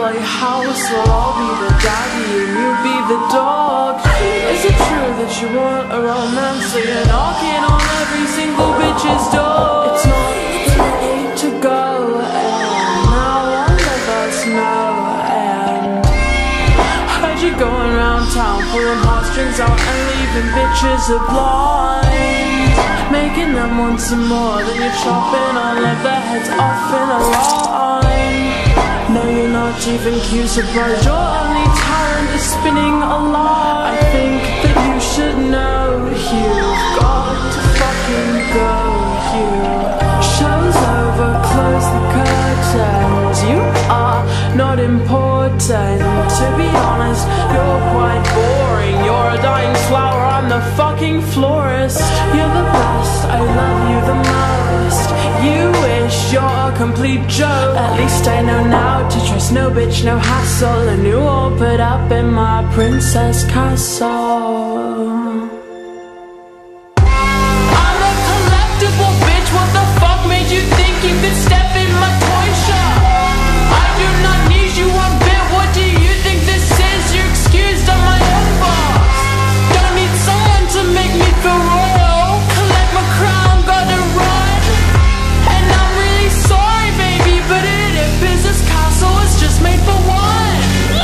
play house, well I'll be the daddy and you be the dog. Is it true that you want a romance, so you're knocking on every single bitch's door? It's not the way to go, and now I'll let us know. And heard you going around town pulling heartstrings out and leaving bitches are blind, making them want some more, then you're chopping all of their heads off in a line. No, you're not even cute, surprised your only talent is spinning a lie. I think that you should know you've got to fucking go. Show's over, close the curtains. You are not important. To be honest, you're quite boring. You're a dying flower, I'm the fucking florist. You're the best, I love you the most. You wish you're a complete joke. At least I know now to trust no bitch, no hassle, and you all put up in my princess castle. I'm a collectible bitch, what the fuck made you think you could step in my toy shop? I do not need you one bit, what do you think this is? You're excused on my own boss. Don't need someone to make me feel royal. Collect my crown, gotta run. And I'm really sorry baby, but it is this castle is just made for one.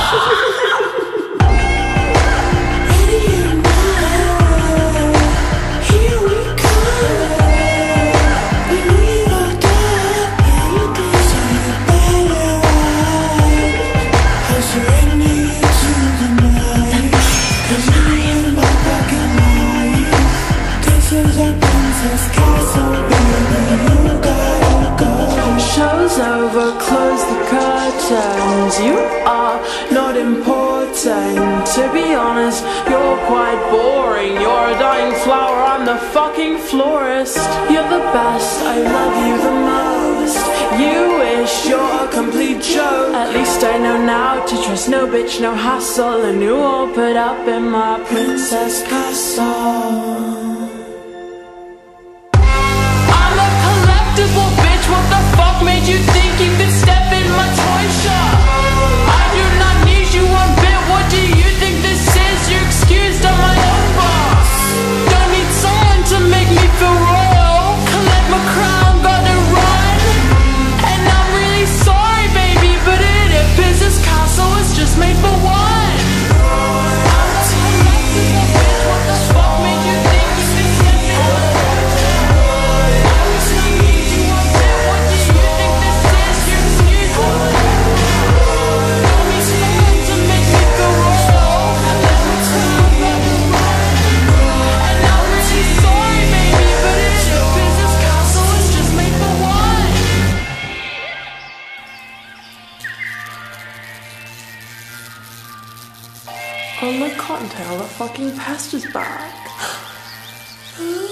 Show's over, close the curtains. You are not important. To be honest, you're quite boring. You're a dying flower, I'm the fucking florist. You're the best, I love you the most. You wish you're a complete joke. At least I know now to trust no bitch, no hassle, and you all put up in my princess castle. What the fuck made you think you could step in my toy shop? I do not need you one bit, what do you think this is? You're excused on my own boss. Don't need someone to make me feel royal. Collect my crown, gotta run. And I'm really sorry baby, but it appears this castle is just made for one. What the fuck made you think you could step in my toy shop? Oh, my cottontail, that fucking pest is back.